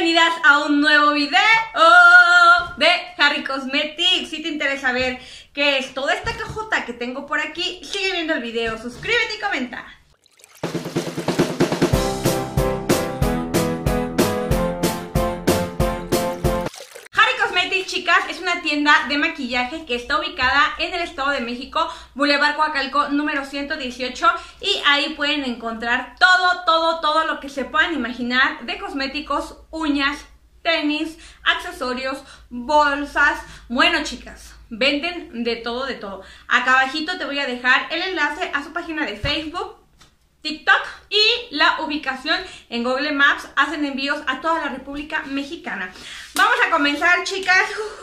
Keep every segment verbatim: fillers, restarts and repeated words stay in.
bienvenidas a un nuevo video de Harry Cosmetics. Si te interesa ver qué es toda esta cajota que tengo por aquí, sigue viendo el video, suscríbete y comenta. Chicas, es una tienda de maquillaje que está ubicada en el Estado de México, Boulevard Coacalco número ciento dieciocho, y ahí pueden encontrar todo, todo, todo lo que se puedan imaginar de cosméticos, uñas, tenis, accesorios, bolsas. Bueno, chicas, venden de todo, de todo. Acá abajito te voy a dejar el enlace a su página de Facebook, TikTok y la ubicación en Google Maps. Hacen envíos a toda la República Mexicana. Vamos a comenzar, chicas.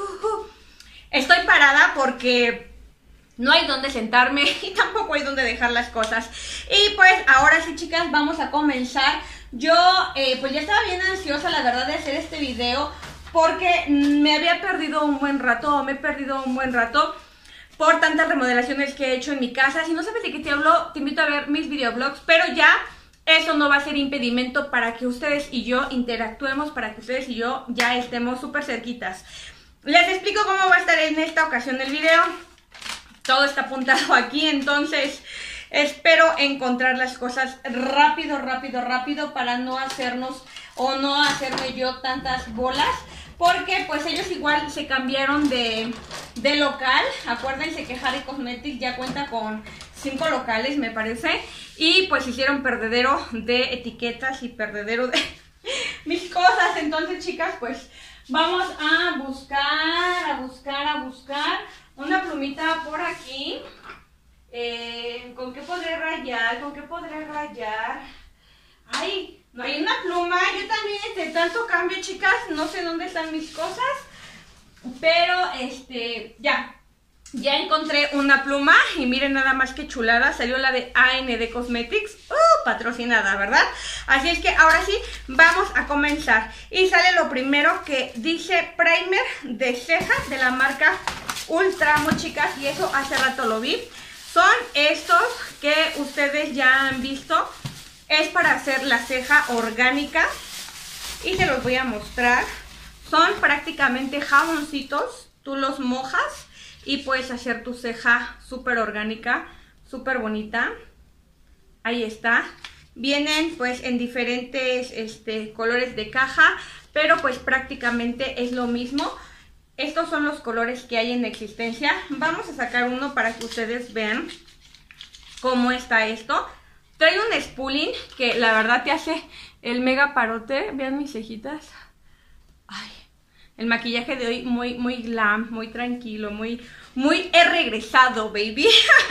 Estoy parada porque no hay donde sentarme y tampoco hay donde dejar las cosas. Y pues ahora sí, chicas, vamos a comenzar. Yo eh, pues ya estaba bien ansiosa, la verdad, de hacer este video porque me había perdido un buen rato, me he perdido un buen rato por tantas remodelaciones que he hecho en mi casa. Si no sabes de qué te hablo, te invito a ver mis videoblogs, pero ya eso no va a ser impedimento para que ustedes y yo interactuemos, para que ustedes y yo ya estemos súper cerquitas. Les explico cómo va a estar en esta ocasión el video. Todo está apuntado aquí, entonces espero encontrar las cosas rápido, rápido, rápido para no hacernos o no hacerme yo tantas bolas. Porque pues ellos igual se cambiaron de, de local. Acuérdense que Harry Cosmetics ya cuenta con cinco locales, me parece. Y pues hicieron perdedero de etiquetas y perdedero de mis cosas. Entonces, chicas, pues vamos a buscar, a buscar, a buscar una plumita por aquí. Eh, ¿Con qué podré rayar? ¿Con qué podré rayar? ¡Ay! No hay una pluma. Yo también, este, tanto cambio, chicas, no sé dónde están mis cosas, pero este, ya, ya encontré una pluma y miren nada más que chulada, salió la de A N D Cosmetics, uh, patrocinada, ¿verdad? Así es que ahora sí, vamos a comenzar. Y sale lo primero que dice primer de ceja de la marca Ultramo, chicas, y eso hace rato lo vi. Son estos que ustedes ya han visto. Es para hacer la ceja orgánica y te los voy a mostrar. Son prácticamente jaboncitos, tú los mojas y puedes hacer tu ceja súper orgánica, súper bonita. Ahí está. Vienen pues en diferentes este, colores de caja, pero pues prácticamente es lo mismo. Estos son los colores que hay en existencia. Vamos a sacar uno para que ustedes vean cómo está esto. Trae un spooling que la verdad te hace el mega parote. Vean mis cejitas. Ay, el maquillaje de hoy muy, muy glam, muy tranquilo, muy, muy he regresado, baby.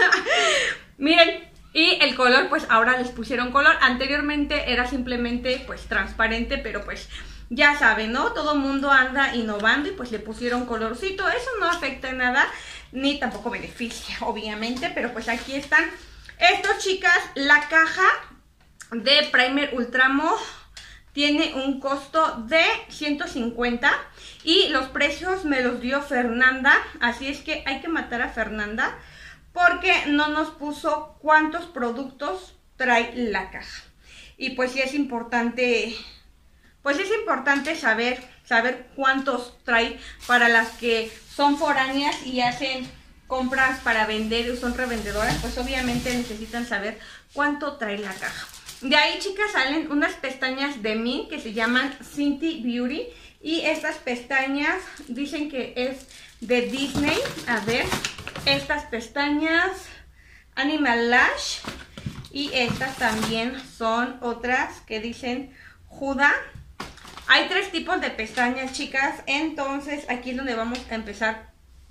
Miren, y el color, pues ahora les pusieron color. Anteriormente era simplemente, pues, transparente, pero pues, ya saben, ¿no? Todo mundo anda innovando y pues le pusieron colorcito. Eso no afecta en nada, ni tampoco beneficia, obviamente, pero pues aquí están. Esto, chicas, la caja de Primer Ultramo tiene un costo de ciento cincuenta y los precios me los dio Fernanda, así es que hay que matar a Fernanda porque no nos puso cuántos productos trae la caja. Y pues sí es importante, pues es importante saber, saber cuántos trae para las que son foráneas y hacen compras para vender y son revendedoras, pues obviamente necesitan saber cuánto trae la caja. De ahí, chicas, salen unas pestañas de mí que se llaman Cinti Beauty y estas pestañas dicen que es de Disney. A ver, estas pestañas Animal Lash y estas también son otras que dicen Huda. Hay tres tipos de pestañas, chicas, entonces aquí es donde vamos a empezar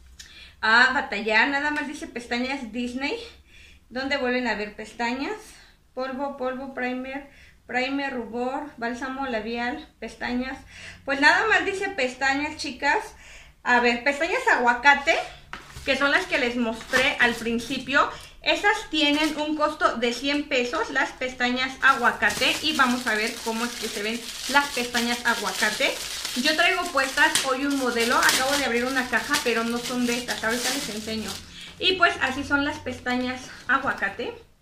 a batallar. Nada más dice pestañas Disney, donde vuelven a ver pestañas, polvo, polvo, primer, primer, rubor, bálsamo labial, pestañas. Pues nada más dice pestañas, chicas. A ver, pestañas aguacate, que son las que les mostré al principio. Esas tienen un costo de cien pesos, las pestañas aguacate. Y vamos a ver cómo es que se ven las pestañas aguacate. Yo traigo puestas hoy un modelo, acabo de abrir una caja, pero no son de estas, ahorita les enseño. Y pues así son las pestañas aguacate.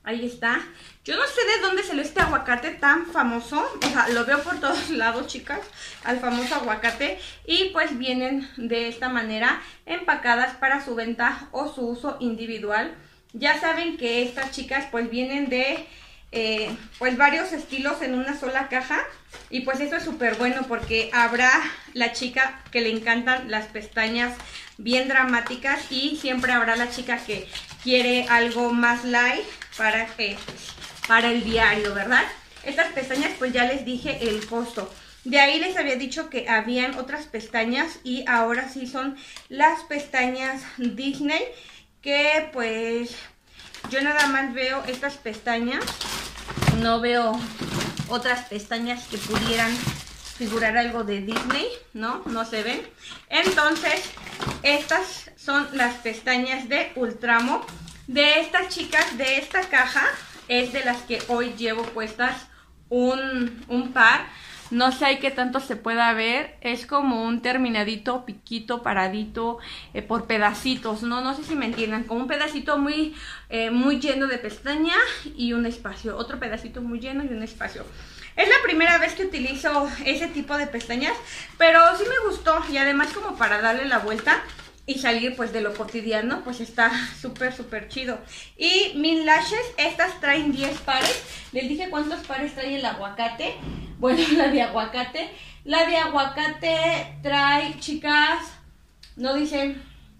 Ahí está. Yo no sé de dónde salió este aguacate tan famoso. O sea, lo veo por todos lados, chicas. Al famoso aguacate. Y pues vienen de esta manera empacadas para su venta o su uso individual. Ya saben que estas chicas pues vienen de eh, pues varios estilos en una sola caja. Y pues eso es súper bueno porque habrá la chica que le encantan las pestañas bien dramáticas. Y siempre habrá la chica que quiere algo más light para, que, para el diario, ¿verdad? Estas pestañas pues ya les dije el costo. De ahí les había dicho que habían otras pestañas y ahora sí son las pestañas Disney, que pues yo nada más veo estas pestañas, no veo otras pestañas que pudieran figurar algo de Disney, ¿no? No se ven. Entonces, estas son las pestañas de Ultramo. De estas chicas, de esta caja, es de las que hoy llevo puestas un, un par. No sé qué tanto se pueda ver. Es como un terminadito, piquito, paradito, eh, por pedacitos, ¿no? No sé si me entiendan. Como un pedacito muy, eh, muy lleno de pestaña y un espacio. Otro pedacito muy lleno y un espacio. Es la primera vez que utilizo ese tipo de pestañas, pero sí me gustó. Y además como para darle la vuelta y salir pues de lo cotidiano, pues está súper súper chido. Y mis lashes, estas traen diez pares. Les dije cuántos pares trae el aguacate. Bueno, la de aguacate La de aguacate trae, chicas, no dice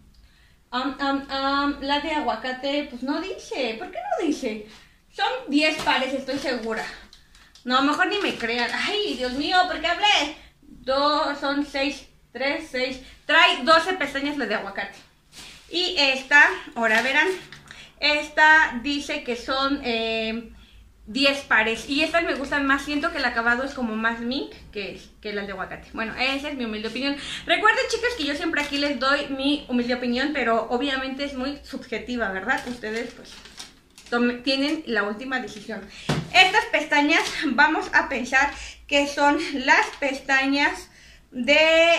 um, um, um, la de aguacate, pues no dice. ¿Por qué no dice? Son diez pares, estoy segura. No, a lo mejor ni me crean. Ay, Dios mío, ¿por qué hablé? Dos, son seis, tres, seis. Trae doce pestañas la de aguacate. Y esta, ahora verán, esta dice que son eh, diez pares. Y estas me gustan más, siento que el acabado es como más mink que, que las de aguacate. Bueno, esa es mi humilde opinión. Recuerden, chicas, que yo siempre aquí les doy mi humilde opinión, pero obviamente es muy subjetiva, ¿verdad? Ustedes pues tienen la última decisión. Estas pestañas vamos a pensar que son las pestañas de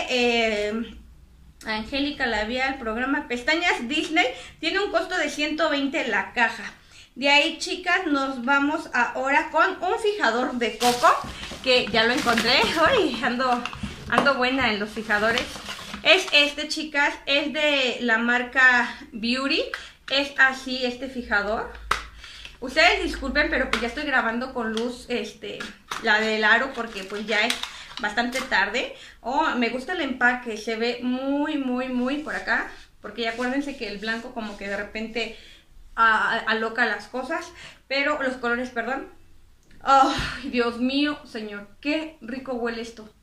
eh, Angélica Labial, programa Pestañas Disney. Tiene un costo de ciento veinte la caja. De ahí, chicas, nos vamos ahora con un fijador de coco, que ya lo encontré. Uy, ando, ando buena en los fijadores. Es este, chicas, es de la marca Beauty. Es así este fijador. Ustedes disculpen, pero pues ya estoy grabando con luz, este, la del aro, porque pues ya es bastante tarde. Oh, me gusta el empaque, se ve muy, muy, muy por acá, porque ya acuérdense que el blanco como que de repente uh, aloca las cosas, pero los colores, perdón. Oh, Dios mío, señor, qué rico huele esto.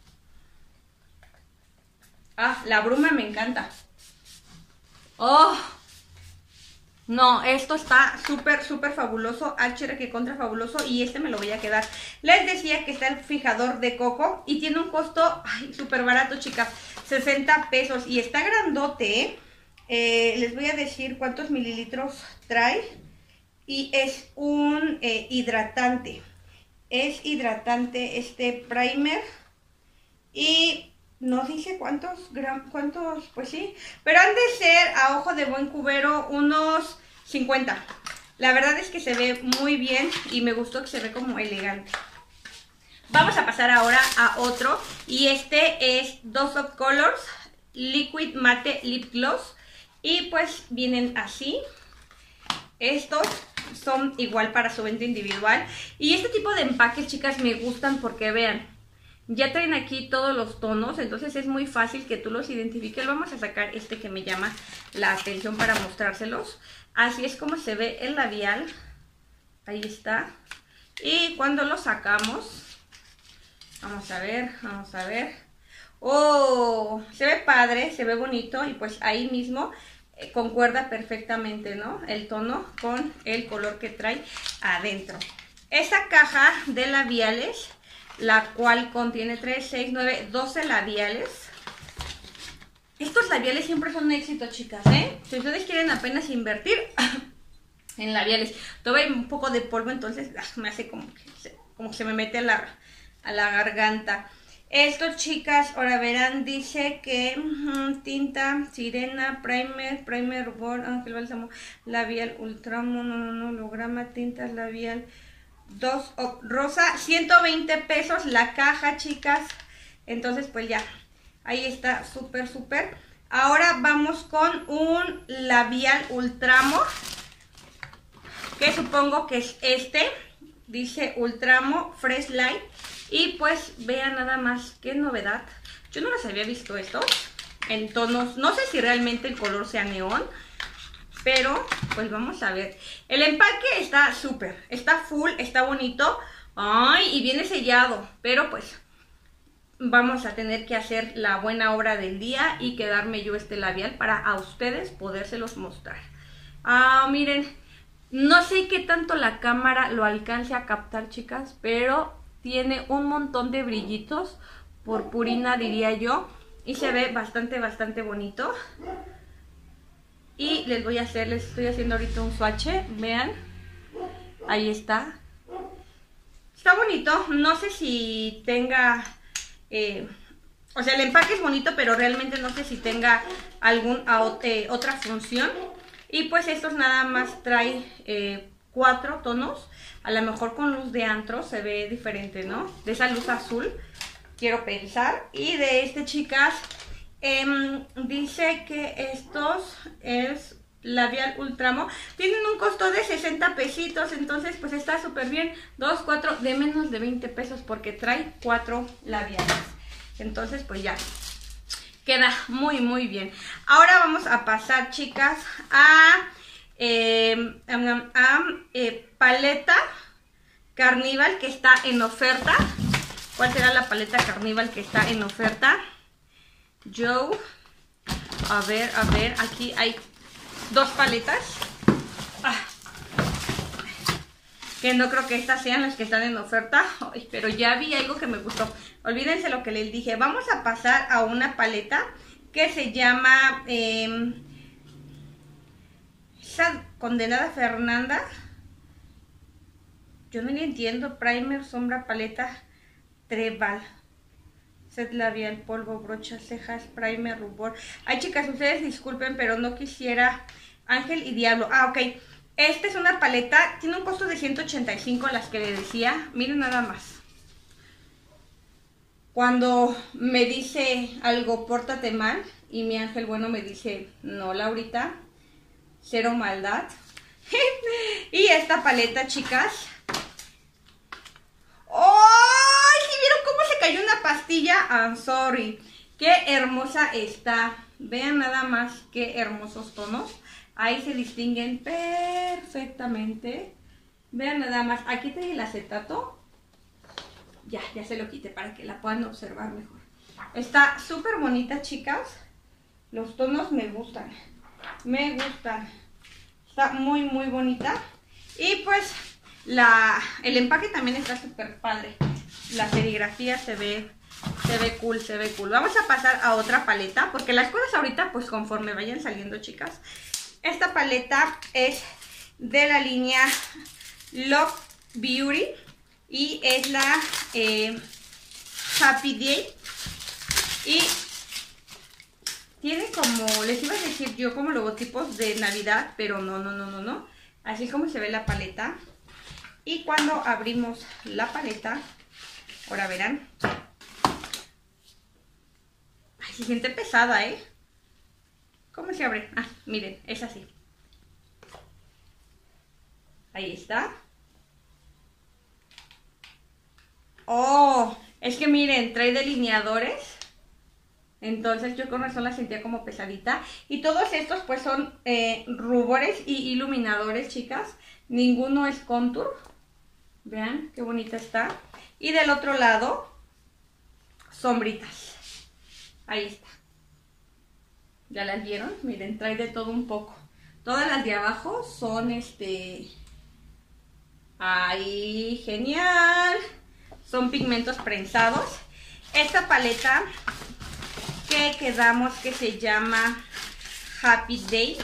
Ah, la bruma me encanta. Oh, no, esto está súper, súper fabuloso, H que contra fabuloso, y este me lo voy a quedar. Les decía que está el fijador de coco y tiene un costo súper barato, chicas, sesenta pesos, y está grandote, ¿eh? Eh, les voy a decir cuántos mililitros trae, y es un eh, hidratante, es hidratante este primer, y no dice cuántos gramos, cuántos, pues sí, pero han de ser a ojo de buen cubero unos cincuenta. La verdad es que se ve muy bien y me gustó que se ve como elegante. Vamos a pasar ahora a otro, y este es Dose of Colors Liquid Matte Lip Gloss, y pues vienen así. Estos son igual para su venta individual, y este tipo de empaques, chicas, me gustan porque vean, ya traen aquí todos los tonos, entonces es muy fácil que tú los identifiques. Vamos a sacar este que me llama la atención para mostrárselos. Así es como se ve el labial. Ahí está. Y cuando lo sacamos, vamos a ver, vamos a ver. ¡Oh! Se ve padre, se ve bonito, y pues ahí mismo eh, concuerda perfectamente, ¿no? El tono con el color que trae adentro. Esta caja de labiales, la cual contiene tres, seis, nueve, doce labiales. Estos labiales siempre son un éxito, chicas, ¿eh? Si ustedes quieren apenas invertir en labiales. Tuve un poco de polvo, entonces me hace como que se, como que se me mete a la, a la garganta. Esto, chicas, ahora verán, dice que uh, tinta, sirena, primer, primer, rubor, ángel, bálsamo, labial, ultramo, no, no, no, holograma, tintas, labial, dos, oh, rosa, ciento veinte pesos la caja, chicas. Entonces, pues ya, ahí está, súper, súper. Ahora vamos con un labial ultramo, que supongo que es este, dice Ultramo Fresh Light. Y pues vean nada más qué novedad. Yo no las había visto estos en tonos, no sé si realmente el color sea neón, pero pues vamos a ver. El empaque está súper, está full, está bonito. Ay, y viene sellado, pero pues vamos a tener que hacer la buena obra del día y quedarme yo este labial para a ustedes podérselos mostrar. Ah, miren, no sé qué tanto la cámara lo alcance a captar, chicas, pero tiene un montón de brillitos, purpurina diría yo, y se ve bastante, bastante bonito. Y les voy a hacer, les estoy haciendo ahorita un swatch, vean, ahí está. Está bonito, no sé si tenga, eh, o sea, el empaque es bonito, pero realmente no sé si tenga algún eh, otra función. Y pues estos nada más trae eh, cuatro tonos. A lo mejor con luz de antro se ve diferente, ¿no? De esa luz azul, quiero pensar. Y de este, chicas, eh, dice que estos es labial ultramo. Tienen un costo de sesenta pesitos, entonces pues está súper bien. Dos, cuatro, de menos de veinte pesos porque trae cuatro labiales. Entonces pues ya, queda muy, muy bien. Ahora vamos a pasar, chicas, a... Eh, a, a eh, paleta Carnival que está en oferta. ¿Cuál será la paleta Carnival que está en oferta? Yo, a ver, a ver, aquí hay dos paletas. Ah, que no creo que estas sean las que están en oferta. Ay, pero ya vi algo que me gustó. Olvídense lo que les dije. Vamos a pasar a una paleta que se llama... Eh, esa condenada Fernanda, yo no le entiendo. Primer, sombra, paleta, Trebal, set labial, polvo, brocha, cejas, primer, rubor. Ay, chicas, ustedes disculpen, pero no quisiera ángel y diablo. Ah, ok. Esta es una paleta, tiene un costo de ciento ochenta y cinco, las que le decía. Miren nada más. Cuando me dice algo, pórtate mal, y mi ángel bueno me dice, no, Laurita, cero maldad. Y esta paleta, chicas. ¡Ay! ¿Sí vieron cómo se cayó una pastilla? I'm sorry. Qué hermosa está. Vean nada más qué hermosos tonos. Ahí se distinguen perfectamente. Vean nada más. Aquí trae el acetato. Ya, ya se lo quité para que la puedan observar mejor. Está súper bonita, chicas. Los tonos me gustan. Me gustan. Está muy, muy bonita. Y pues la, el empaque también está súper padre. La serigrafía se ve, se ve cool, se ve cool. Vamos a pasar a otra paleta, porque las cosas ahorita, pues conforme vayan saliendo, chicas. Esta paleta es de la línea Love Beauty. Y es la eh, Happy Day. Y tiene como, les iba a decir yo, como logotipos de Navidad, pero no, no, no, no, no. Así como se ve la paleta. Y cuando abrimos la paleta, ahora verán. Ay, se siente pesada, ¿eh? ¿Cómo se abre? Ah, miren, es así. Ahí está. Oh, es que miren, trae delineadores. Entonces yo con razón la sentía como pesadita. Y todos estos pues son eh, rubores y iluminadores, chicas. Ninguno es contour. Vean qué bonita está. Y del otro lado, sombritas. Ahí está. ¿Ya las vieron? Miren, trae de todo un poco. Todas las de abajo son este... ¡Ay, genial! Son pigmentos prensados. Esta paleta que quedamos que se llama Happy Day.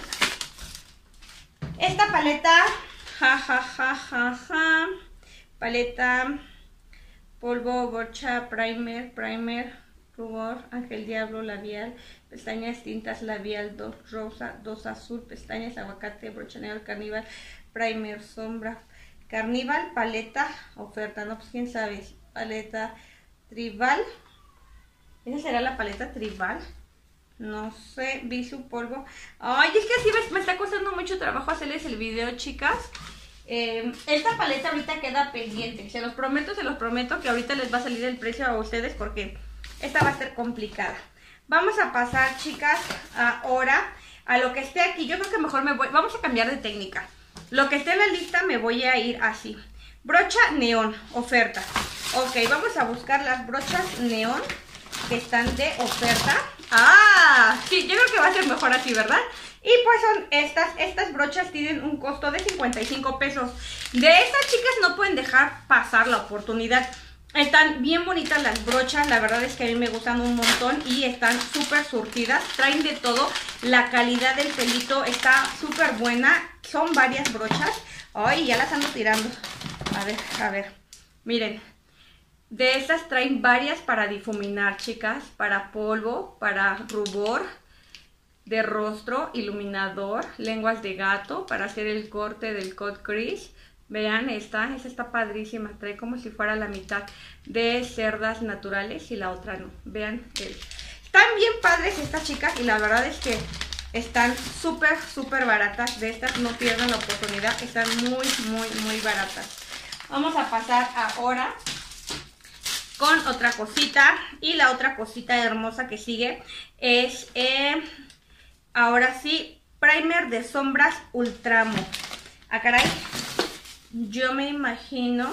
Esta paleta, ja, ja, ja, ja, ja. Paleta polvo, brocha, primer, primer, rubor, ángel diablo, labial, pestañas tintas, labial, dos rosa, dos azul, pestañas, aguacate, brocha negra, carnival, primer, sombra, carnival, paleta, oferta, no, pues quién sabe, paleta tribal, esa será la paleta tribal, no sé, Visu, polvo, ay, es que así me, me está costando mucho trabajo hacerles el video, chicas. Eh, esta paleta ahorita queda pendiente, se los prometo, se los prometo que ahorita les va a salir el precio a ustedes porque esta va a ser complicada. Vamos a pasar, chicas, ahora a lo que esté aquí. Yo creo que mejor me voy, vamos a cambiar de técnica. Lo que esté en la lista me voy a ir así. Brocha neón, oferta. Ok, vamos a buscar las brochas neón que están de oferta. Ah, sí, yo creo que va a ser mejor así, ¿verdad? Y pues son estas, estas brochas tienen un costo de cincuenta y cinco pesos. De estas, chicas, no pueden dejar pasar la oportunidad. Están bien bonitas las brochas, la verdad es que a mí me gustan un montón y están súper surtidas. Traen de todo, la calidad del pelito está súper buena. Son varias brochas. Ay, ya las ando tirando. A ver, a ver, miren. De estas traen varias para difuminar, chicas, para polvo, para rubor de rostro, iluminador, lenguas de gato, para hacer el corte del cut crease. Vean, esta, esta está padrísima, trae como si fuera la mitad de cerdas naturales y la otra no. Vean, el... están bien padres estas, chicas, y la verdad es que están súper, súper baratas. De estas no pierdan la oportunidad, están muy, muy, muy baratas. Vamos a pasar ahora con otra cosita, y la otra cosita hermosa que sigue es... Eh, ahora sí, primer de sombras Ultramo. Ah, caray. Yo me imagino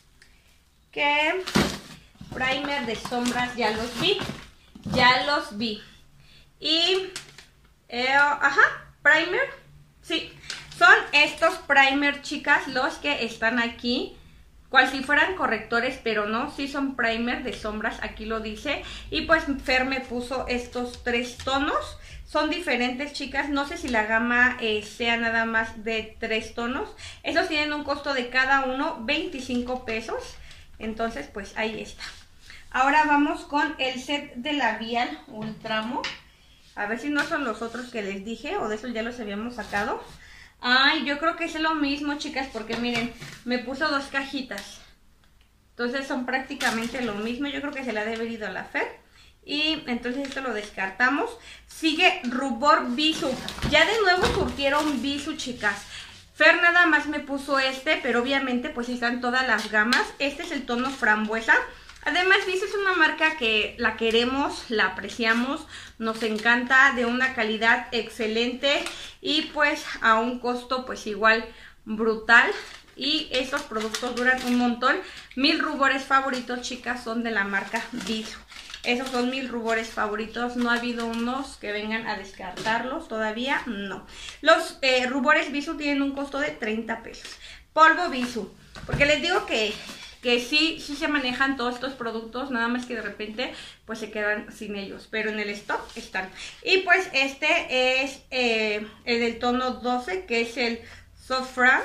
que primer de sombras ya los vi. Ya los vi. Y, eh, ajá, primer. Sí, son estos primer, chicas, los que están aquí. Cual si fueran correctores, pero no, sí son primer de sombras, aquí lo dice. Y pues Fer me puso estos tres tonos. Son diferentes, chicas, no sé si la gama eh, sea nada más de tres tonos. Estos tienen un costo de cada uno veinticinco pesos. Entonces, pues ahí está. Ahora vamos con el set de labial Ultramo. A ver si no son los otros que les dije, o de esos ya los habíamos sacado. Ay, yo creo que es lo mismo, chicas, porque miren, me puso dos cajitas. Entonces son prácticamente lo mismo, yo creo que se la debe haber ido a la Fer. Y entonces esto lo descartamos. Sigue rubor Visu. Ya de nuevo surtieron Visu, chicas. Fer nada más me puso este, pero obviamente pues están todas las gamas. Este es el tono frambuesa. Además, Visu es una marca que la queremos, la apreciamos, nos encanta, de una calidad excelente y pues a un costo pues igual brutal. Y estos productos duran un montón. Mis rubores favoritos, chicas, son de la marca Visu. Esos son mis rubores favoritos. No ha habido unos que vengan a descartarlos todavía, no. Los eh, rubores Visu tienen un costo de treinta pesos. Polvo Visu, porque les digo que, que sí, sí se manejan todos estos productos, nada más que de repente pues se quedan sin ellos, pero en el stock están. Y pues este es eh, el del tono doce, que es el Sofran.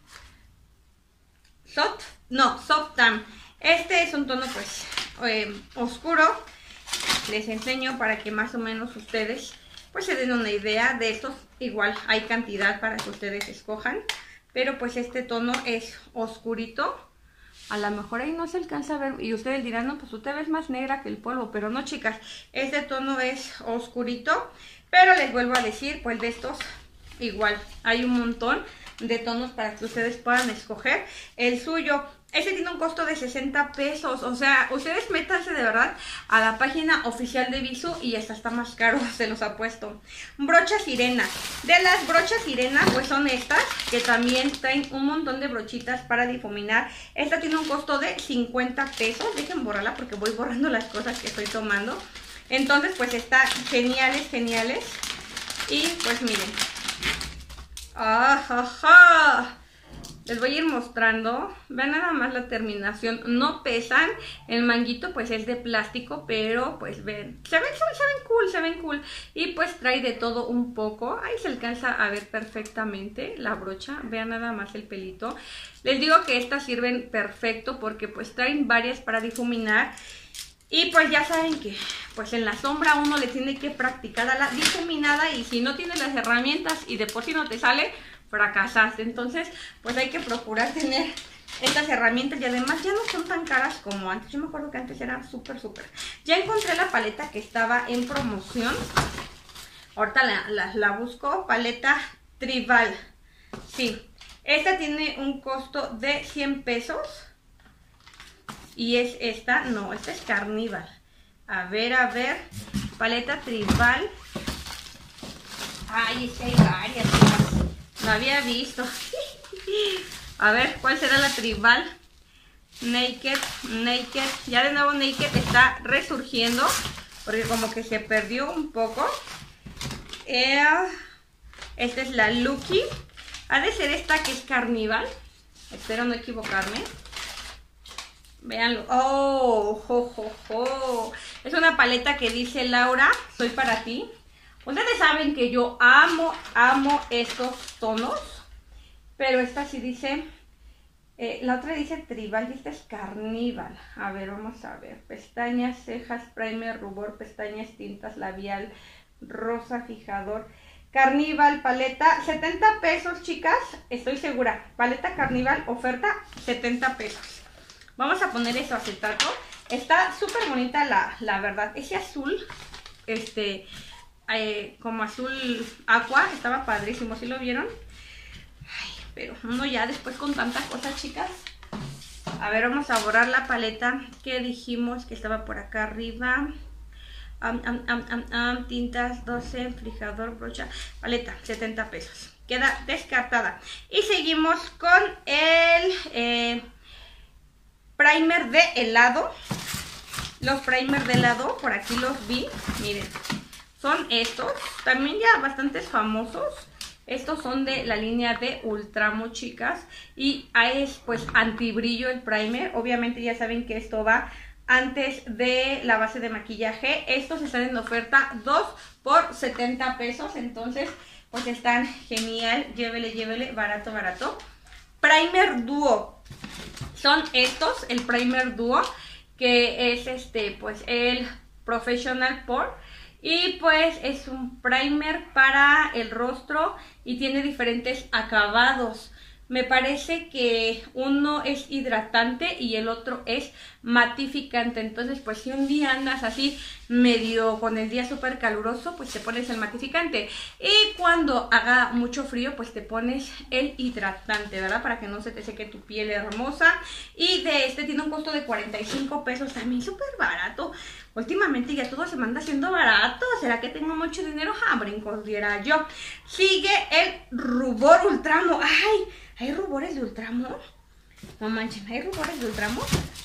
Soft, no, Soft Tan. Este es un tono pues eh, oscuro. Les enseño para que más o menos ustedes pues se den una idea de estos. Igual hay cantidad para que ustedes escojan, pero pues este tono es oscurito. A lo mejor ahí no se alcanza a ver y ustedes dirán, no, pues tú te ves más negra que el polvo, pero no, chicas, este tono es oscurito. Pero les vuelvo a decir, pues de estos igual hay un montón de tonos para que ustedes puedan escoger el suyo. Este tiene un costo de sesenta pesos, o sea, ustedes métanse de verdad a la página oficial de Visu y esta está más caro, se los apuesto. Brocha sirena. De las brochas sirena, pues son estas, que también traen un montón de brochitas para difuminar. Esta tiene un costo de cincuenta pesos, dejen borrarla porque voy borrando las cosas que estoy tomando. Entonces, pues está geniales, geniales. Y pues miren. ¡Ajaja! Les voy a ir mostrando. Vean nada más la terminación. No pesan. El manguito pues es de plástico, pero pues ven. Se ven, se ven, se ven cool, se ven cool. Y pues trae de todo un poco. Ahí se alcanza a ver perfectamente la brocha. Vean nada más el pelito. Les digo que estas sirven perfecto porque pues traen varias para difuminar. Y pues ya saben que pues en la sombra uno le tiene que practicar a la difuminada. Y si no tienes las herramientas y de por sí no te sale, fracasaste. Entonces pues hay que procurar tener estas herramientas y además ya no son tan caras como antes. Yo me acuerdo que antes eran súper súper. Ya encontré la paleta que estaba en promoción. Ahorita la, la, la busco. Paleta Tribal. Sí, esta tiene un costo de cien pesos. Y es esta, no, esta es Carnival. A ver, a ver, paleta Tribal. Ay, es que hay varias más. No había visto. A ver, ¿cuál será la Tribal? Naked, Naked. Ya de nuevo Naked está resurgiendo, porque como que se perdió un poco. Eh, esta es la Lucky. Ha de ser esta que es Carnival. Espero no equivocarme. Veanlo. Oh, jo, jo, jo. Es una paleta que dice Laura, soy para ti. Ustedes saben que yo amo, amo estos tonos. Pero esta sí dice, eh, la otra dice Tribal y esta es Carnival. A ver, vamos a ver. Pestañas, cejas, primer, rubor, pestañas, tintas, labial, rosa, fijador. Carnival, paleta, setenta pesos, chicas. Estoy segura. Paleta Carnival, oferta, setenta pesos. Vamos a poner eso acetato. Está súper bonita la, la verdad. Ese azul, este, eh, como azul agua, estaba padrísimo. ¿Sí lo vieron? Ay, pero uno ya después con tantas cosas, chicas. A ver, vamos a borrar la paleta que dijimos que estaba por acá arriba. Um, um, um, um, um, tintas, doce, fijador, brocha. Paleta, setenta pesos. Queda descartada. Y seguimos con el... Eh, primer de helado. Los primer de helado, por aquí los vi. Miren, son estos. También ya bastantes famosos. Estos son de la línea de Ultramo, chicas. Y es pues antibrillo el primer. Obviamente ya saben que esto va antes de la base de maquillaje. Estos están en oferta dos por setenta pesos. Entonces pues están genial. Llévele, llévele, barato, barato. Primer dúo. Son estos, el primer dúo, que es este, pues el Professional Pore. Y pues es un primer para el rostro y tiene diferentes acabados. Me parece que uno es hidratante y el otro es matificante. Entonces, pues si un día andas así medio con el día súper caluroso, pues te pones el matificante. Y cuando haga mucho frío, pues te pones el hidratante, ¿verdad? Para que no se te seque tu piel hermosa. Y de este tiene un costo de cuarenta y cinco pesos, también súper barato. Últimamente ya todo se manda haciendo barato. ¿Será que tengo mucho dinero? Ah, brincos, diera yo. Sigue el rubor Ultramo. ¡Ay! ¿Hay rubores de Ultramo? No manchen, ¿hay rubores de Ultramo?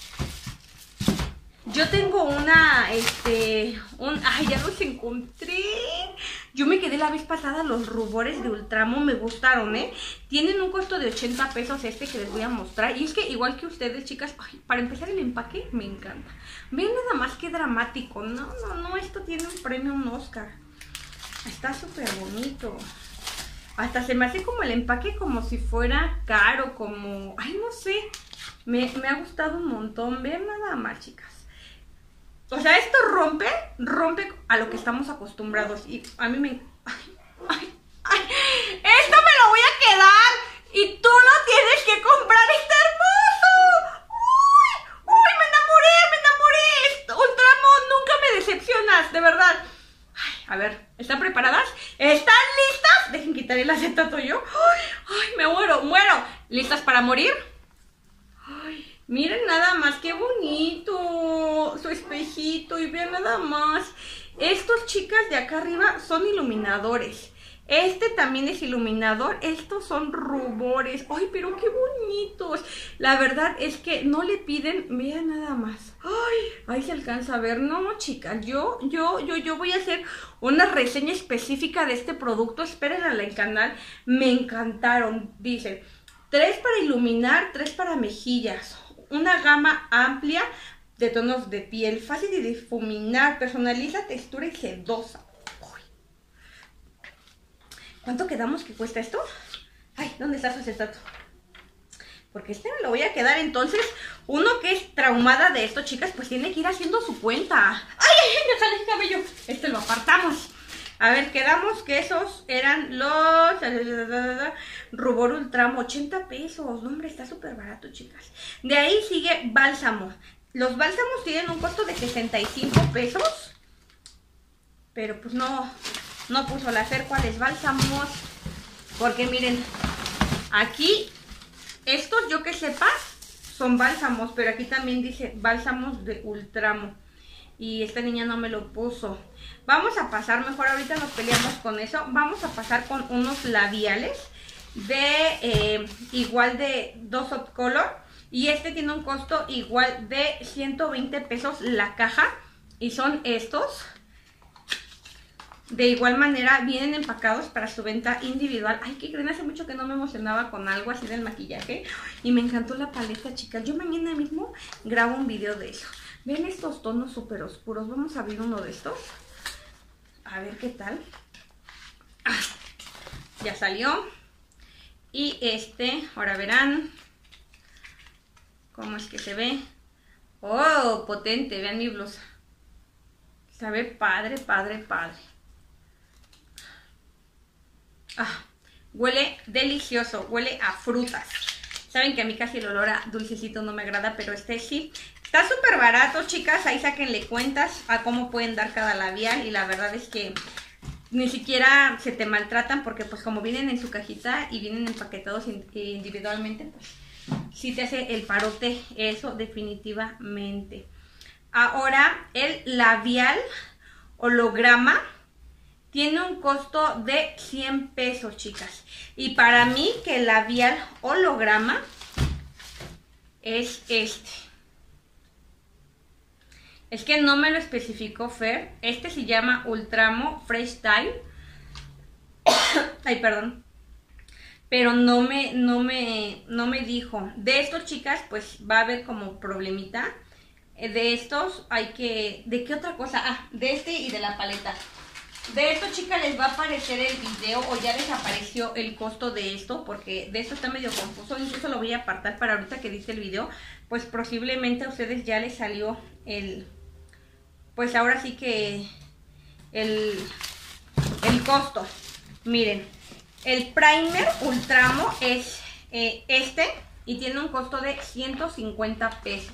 Yo tengo una, este, un, ay, ya los encontré. Yo me quedé la vez pasada, los rubores de Ultramo me gustaron, ¿eh? Tienen un costo de ochenta pesos este que les voy a mostrar. Y es que igual que ustedes, chicas, ay, para empezar el empaque me encanta. Ven nada más que dramático. No, no, no, esto tiene un premio, un Oscar. Está súper bonito. Hasta se me hace como el empaque como si fuera caro, como... Ay, no sé. Me, me ha gustado un montón. Vean nada más, chicas. O sea, esto rompe, rompe a lo que estamos acostumbrados. Y a mí me... Ay, ay, ay. ¡Esto me lo voy a quedar! Y tú lo tienes que comprar. ¡Está hermoso! ¡Uy! ¡Uy! ¡Me enamoré! ¡Me enamoré! Ultramo, nunca me decepcionas, de verdad. Ay, a ver, ¿están preparadas? ¿Están listas? Dejen quitar el acetato yo. Ay, ay, me muero, muero. ¿Listas para morir? Ay, miren nada más, qué bonito su espejito. Y vean nada más. Estos, chicas, de acá arriba son iluminadores. Este también es iluminador. Estos son rubores. Ay, pero qué bonitos. La verdad es que no le piden. Vean nada más. Ay, ahí se alcanza a ver. No, chicas, yo, yo, yo, yo voy a hacer una reseña específica de este producto. Espérenla en el canal. Me encantaron. Dicen, tres para iluminar, tres para mejillas. Una gama amplia de tonos de piel, fácil de difuminar, personaliza, textura y sedosa. Uy. ¿Cuánto quedamos que cuesta esto? Ay, ¿dónde está su acetato? Porque este me lo voy a quedar. Entonces, uno que es traumada de esto, chicas, pues tiene que ir haciendo su cuenta. ¡Ay, ay, ay! Me sale el cabello. Este lo apartamos. A ver, quedamos que esos eran los Rubor Ultramo, ochenta pesos. No, hombre, está súper barato, chicas. De ahí sigue Bálsamo. Los bálsamos tienen un costo de sesenta y cinco pesos. Pero pues no, no puso la Fer cuáles bálsamos. Porque miren, aquí... estos, yo que sepa, son bálsamos, pero aquí también dice bálsamos de Ultramo. Y esta niña no me lo puso. Vamos a pasar, mejor ahorita nos peleamos con eso. Vamos a pasar con unos labiales de eh, igual de dos Up Color. Y este tiene un costo igual de ciento veinte pesos la caja. Y son estos. De igual manera vienen empacados para su venta individual. Ay, ¿qué creen? Hace mucho que no me emocionaba con algo así del maquillaje. Y me encantó la paleta, chicas. Yo mañana mismo grabo un video de eso. Ven estos tonos súper oscuros. Vamos a abrir uno de estos. A ver qué tal. Ah, ya salió. Y este, ahora verán cómo es que se ve. Oh, potente. Vean mi blusa. Se ve padre, padre, padre. Ah, huele delicioso, huele a frutas. Saben que a mí casi el olor a dulcecito no me agrada, pero este sí. Está súper barato, chicas. Ahí sáquenle cuentas a cómo pueden dar cada labial. Y la verdad es que ni siquiera se te maltratan, porque pues como vienen en su cajita y vienen empaquetados individualmente, pues sí te hace el parote eso definitivamente. Ahora el labial holograma tiene un costo de cien pesos, chicas. Y para mí que el labial holograma es este. Es que no me lo especificó Fer. Este se llama Ultramo Fresh Style. Ay, perdón. Pero no me, no me, no me dijo. De estos, chicas, pues va a haber como problemita. De estos hay que... ¿De qué otra cosa? Ah, de este y de la paleta. De esto, chicas, les va a aparecer el video o ya les apareció el costo de esto, porque de esto está medio confuso. Incluso lo voy a apartar para ahorita que dice el video, pues posiblemente a ustedes ya les salió el, pues ahora sí que el, el costo. Miren, el primer Ultramo es eh, este y tiene un costo de ciento cincuenta pesos.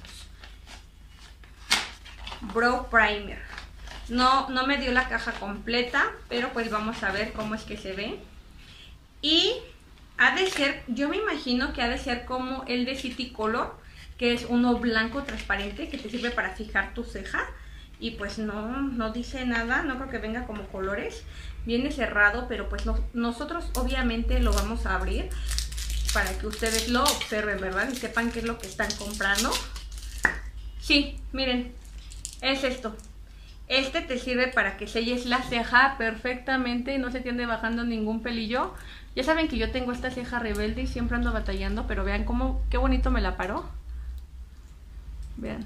Brow Primer. No, no me dio la caja completa, pero pues vamos a ver cómo es que se ve. Y ha de ser, yo me imagino que ha de ser como el de City Color, que es uno blanco transparente que te sirve para fijar tu ceja. Y pues no, no dice nada, no creo que venga como colores. Viene cerrado, pero pues no, nosotros obviamente lo vamos a abrir para que ustedes lo observen, ¿verdad? Y sepan qué es lo que están comprando. Sí, miren, es esto. Este te sirve para que selles la ceja perfectamente y no se te ande bajando ningún pelillo. Ya saben que yo tengo esta ceja rebelde y siempre ando batallando, pero vean cómo, qué bonito me la paró. Vean.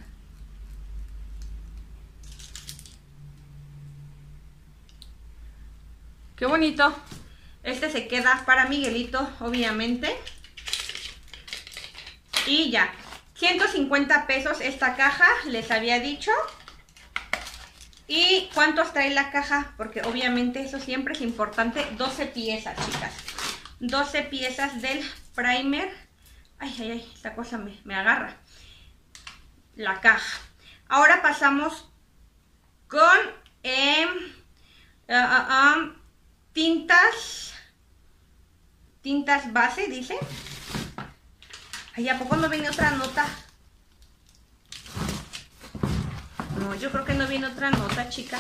Qué bonito. Este se queda para Miguelito, obviamente. Y ya. ciento cincuenta pesos esta caja, les había dicho. ¿Y cuántos trae la caja? Porque obviamente eso siempre es importante. doce piezas, chicas. doce piezas del primer. Ay, ay, ay, esta cosa me, me agarra. La caja. Ahora pasamos con eh, uh, uh, uh, tintas. Tintas base, dice. Ay, ¿a poco no viene otra nota? No, yo creo que no viene otra nota, chicas.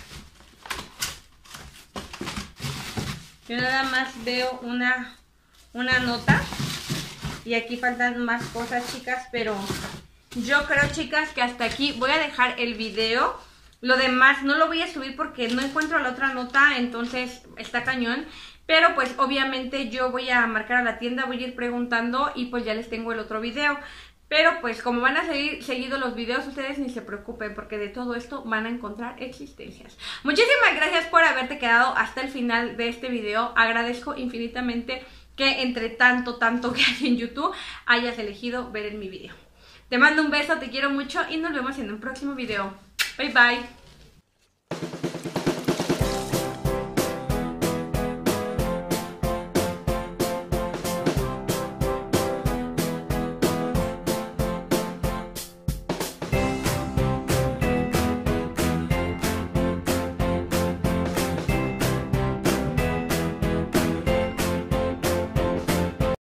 Yo nada más veo una, una nota. Y aquí faltan más cosas, chicas. Pero yo creo, chicas, que hasta aquí voy a dejar el video. Lo demás no lo voy a subir porque no encuentro la otra nota. Entonces está cañón. pero pues obviamente yo voy a marcar a la tienda, voy a ir preguntando y pues ya les tengo el otro video. Pero pues como van a seguir seguidos los videos, ustedes ni se preocupen porque de todo esto van a encontrar existencias. Muchísimas gracias por haberte quedado hasta el final de este video. Agradezco infinitamente que entre tanto, tanto que hay en YouTube hayas elegido ver en mi video. Te mando un beso, te quiero mucho y nos vemos en un próximo video. Bye bye.